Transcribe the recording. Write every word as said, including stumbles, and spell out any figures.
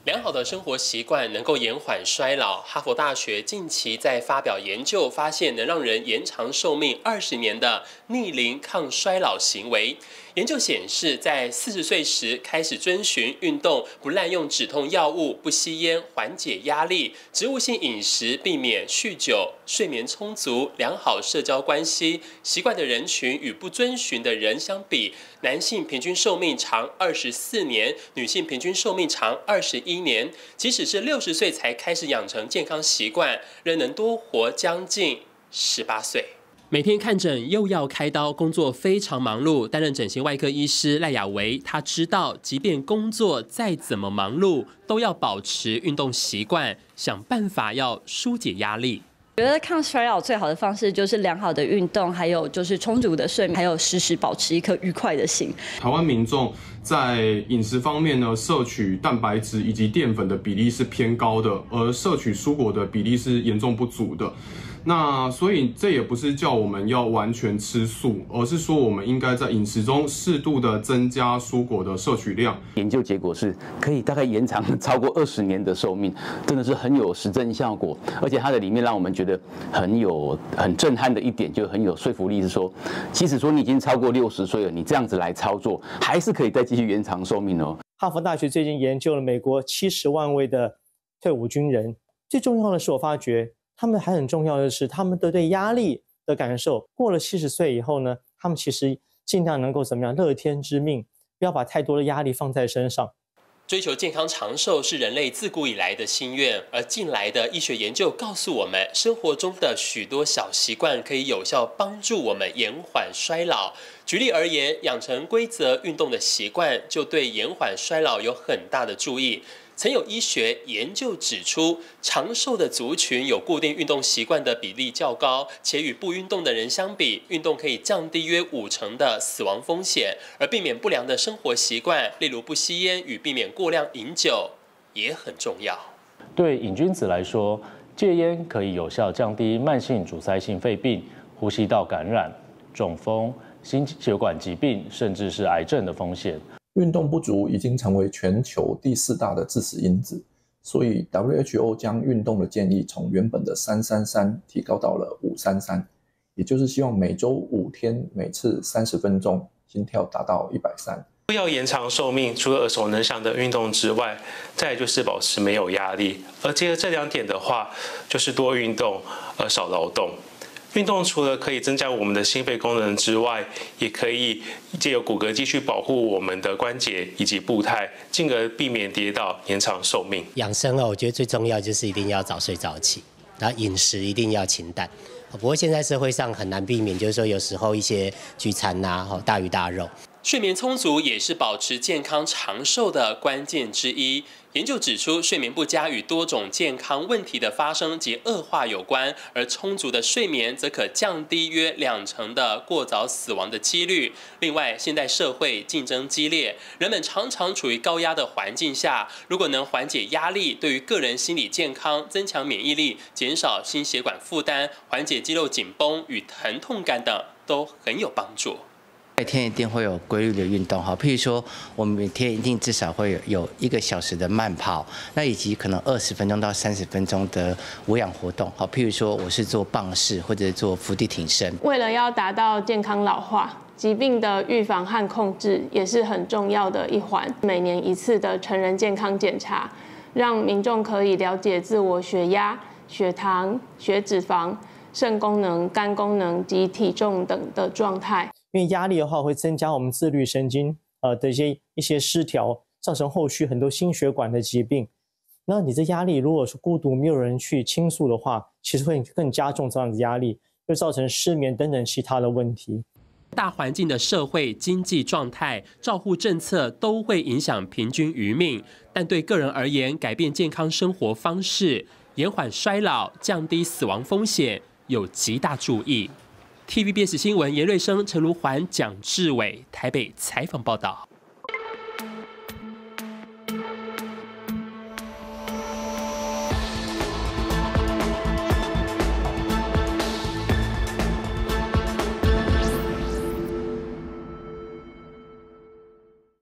良好的生活习惯能够延缓衰老。哈佛大学近期在发表研究，发现能让人延长寿命二十年的逆龄抗衰老行为。研究显示，在四十岁时开始遵循运动、不滥用止痛药物、不吸烟、缓解压力、植物性饮食、避免酗酒、睡眠充足、良好社交关系习惯的人群与不遵循的人相比，男性平均寿命长二十四年，女性平均寿命长二十一年。即使是六十岁才开始养成健康习惯，仍能多活将近十八岁。每天看诊又要开刀，工作非常忙碌。担任整形外科医师赖雅维，他知道，即便工作再怎么忙碌，都要保持运动习惯，想办法要疏解压力。 我觉得抗衰老最好的方式就是良好的运动，还有就是充足的睡眠，还有时时保持一颗愉快的心。 台湾民众在饮食方面呢，摄取蛋白质以及淀粉的比例是偏高的，而摄取蔬果的比例是严重不足的。那所以这也不是叫我们要完全吃素，而是说我们应该在饮食中适度的增加蔬果的摄取量。 研究结果是可以大概延长超过二十年的寿命，真的是很有实证效果。而且它的里面让我们觉得很有很震撼的一点，就很有说服力，是说，即使说你已经超过六十岁了，你这样子来操作，还是可以再继续延长寿命哦。 哈佛大学最近研究了美国七十万位的退伍军人，最重要的是我发觉。他们还很重要的是，他们的对压力的感受，过了七十岁以后呢，他们其实尽量能够怎么样，乐天知命，不要把太多的压力放在身上。 追求健康长寿是人类自古以来的心愿，而近来的医学研究告诉我们，生活中的许多小习惯可以有效帮助我们延缓衰老。举例而言，养成规则运动的习惯，就对延缓衰老有很大的助益。曾有医学研究指出，长寿的族群有固定运动习惯的比例较高，且与不运动的人相比，运动可以降低约五成的死亡风险。而避免不良的生活习惯，例如不吸烟与避免过量饮酒，也很重要。 对瘾君子来说，戒烟可以有效降低慢性阻塞性肺病、呼吸道感染、中风、心血管疾病，甚至是癌症的风险。 运动不足已经成为全球第四大的致死因子，所以 W H O 将运动的建议从原本的三三三提高到了五三三，也就是希望每周五天，每次三十分钟，心跳达到一百三。 要延长寿命，除了耳熟能详的运动之外，再来就是保持没有压力。而接着这两点的话，就是多运动而少劳动。运动除了可以增加我们的心肺功能之外，也可以借由骨骼肌去保护我们的关节以及步态，进而避免跌倒，延长寿命。 养生哦，我觉得最重要就是一定要早睡早起，然后饮食一定要清淡。不过现在社会上很难避免，就是说有时候一些聚餐呐，大鱼大肉。 睡眠充足也是保持健康长寿的关键之一。研究指出，睡眠不佳与多种健康问题的发生及恶化有关，而充足的睡眠则可降低约两成的过早死亡的几率。另外，现代社会竞争激烈，人们常常处于高压的环境下，如果能缓解压力，对于个人心理健康、增强免疫力、减少心血管负担、缓解肌肉紧绷与疼痛感等，都很有帮助。 每天一定会有规律的运动哈，譬如说我们每天一定至少会有有一个小时的慢跑，那以及可能二十分钟到三十分钟的无氧活动，好，譬如说我是做棒式或者做伏地挺身。 为了要达到健康老化，疾病的预防和控制也是很重要的一环。每年一次的成人健康检查，让民众可以了解自我血压、血糖、血脂肪、肾功能、肝功能及体重等的状态。 因为压力的话会增加我们自律神经呃的一些一些失调，造成后续很多心血管的疾病。那你这压力如果是孤独没有人去倾诉的话，其实会更加重这样的压力，会造成失眠等等其他的问题。 大环境的社会经济状态、照护政策都会影响平均余命，但对个人而言，改变健康生活方式，延缓衰老、降低死亡风险有极大注意。T V B S 新闻严瑞生、陈如环、蒋志伟台北采访报道。